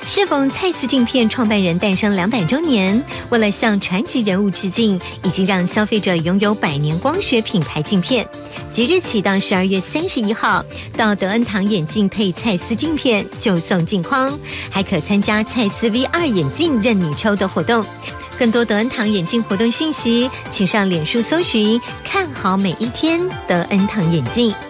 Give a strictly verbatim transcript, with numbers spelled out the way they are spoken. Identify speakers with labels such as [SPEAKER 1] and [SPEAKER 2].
[SPEAKER 1] 适逢蔡司镜片创办人诞生两百周年，为了向传奇人物致敬，已经让消费者拥有百年光学品牌镜片。即日起到十二月三十一号，到德恩堂眼镜配蔡司镜片就送镜框，还可参加蔡司 V R 眼镜任你抽的活动。更多德恩堂眼镜活动讯息，请上脸书搜寻看好每一天德恩堂眼镜。